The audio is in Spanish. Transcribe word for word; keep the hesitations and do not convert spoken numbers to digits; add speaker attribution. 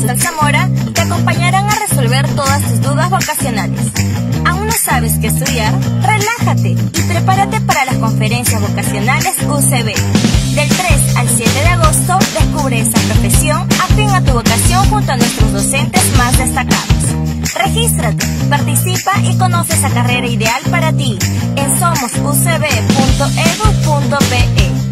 Speaker 1: Cristal Zamora te acompañarán a resolver todas tus dudas vocacionales. ¿Aún no sabes qué estudiar? Relájate y prepárate para las conferencias vocacionales U C B. Del tres al siete de agosto, descubre esa profesión afín a tu vocación junto a nuestros docentes más destacados. Regístrate, participa y conoce esa carrera ideal para ti en somos u c b punto e d u punto p e.